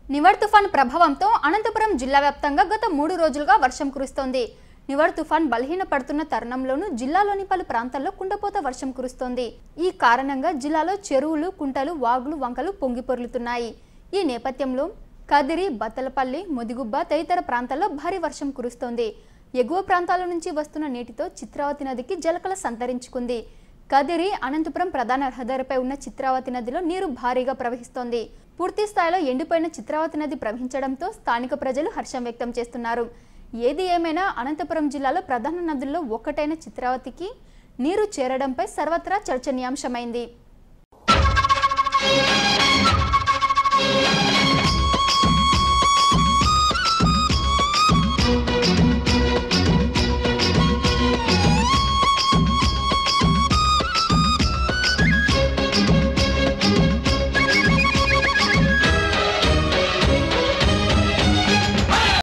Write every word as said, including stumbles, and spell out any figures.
నివర్ తుఫాన్ ప్రభావంతో అనంతపురం జిల్లా వ్యాప్తంగా గత మూడు రోజులుగా వర్షం కురుస్తోంది. నివర్ తుఫాన్ బలహీనపడుతున్న తరుణంలోనూ జిల్లాలోని పలు ప్రాంతాల్లో కుండపోత వర్షం కురుస్తోంది. ఈ కారణంగా జిల్లాలో చెరువులు, కుంటలు, వాగులు, వంకలు పొంగిపొర్లుతున్నాయి. ఈ నేపథ్యంలో కదిరి, బత్తలపల్లి, ముదిగుబ్బ తదితర ప్రాంతాల్లో భారీ వర్షం కురుస్తోంది. ఎగువ ప్రాంతాల నుంచి వస్తున్న నీటితో చిత్రావతి నదికి జలకళ సంతరించుకుంది. కదిరి, అనంతపురం ప్రధాన రహదారిపై ఉన్న చిత్రావతి నదిలో నీరు భారీగా ప్రవహిస్తోంది. పూర్తి స్థాయిలో ఎండిపోయిన చిత్రావతి నది ప్రవహించడంతో స్థానిక ప్రజలు హర్షం వ్యక్తం చేస్తున్నారు. ఏది ఏమైనా అనంతపురం జిల్లాలో ప్రధాన నదుల్లో ఒక్కటైన చిత్రావతికి నీరు చేరడంపై సర్వత్రా చర్చనీయాంశమైంది.